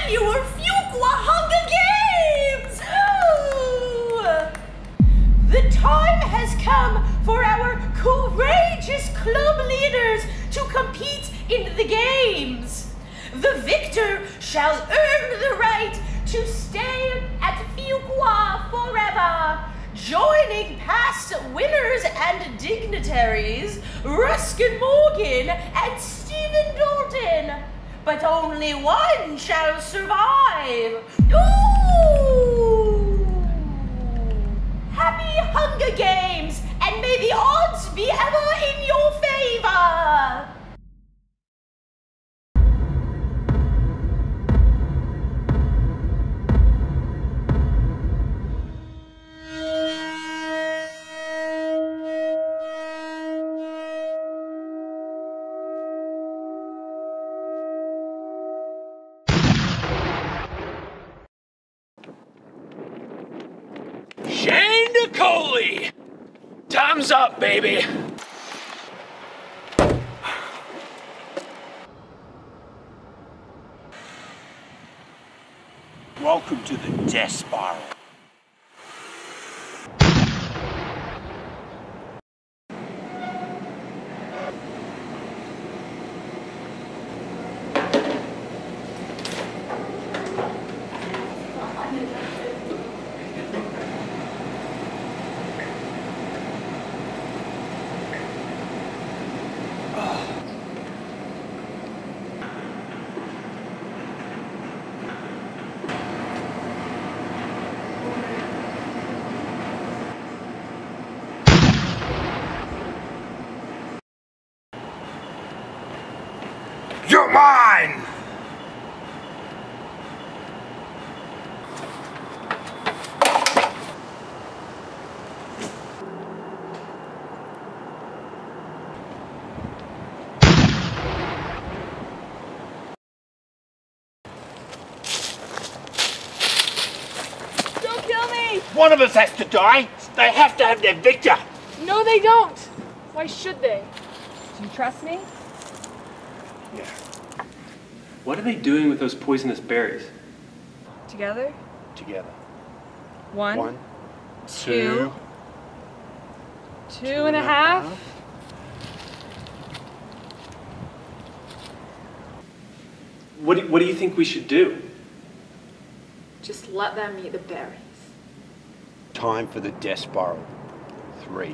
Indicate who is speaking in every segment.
Speaker 1: annual Fuqua Hunger Games! Ooh. The time has come for our courageous club leaders to compete in the games. The victor shall earn the right to stay at Fuqua forever, joining past winners and dignitaries Ruskin Morgan and Stephen Dalton. But only one shall survive. Ooh! Happy Hunger Games, and may the odds be ever in your favor!
Speaker 2: Shane Nicoli! Time's up, baby!
Speaker 3: Welcome to the Death Spiral. You're mine!
Speaker 4: Don't kill me!
Speaker 3: One of us has to die. They have to have their victor.
Speaker 4: No, they don't. Why should they? Do you trust me?
Speaker 3: Yeah.
Speaker 2: What are they doing with those poisonous berries?
Speaker 4: Together?
Speaker 3: Together.
Speaker 4: One,
Speaker 3: two,
Speaker 4: two and a half.
Speaker 2: What do you think we should do?
Speaker 4: Just let them eat the berries.
Speaker 3: Time for the Death Spiral. 3.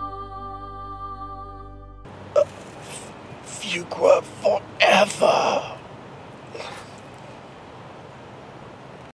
Speaker 3: Fuqua forever!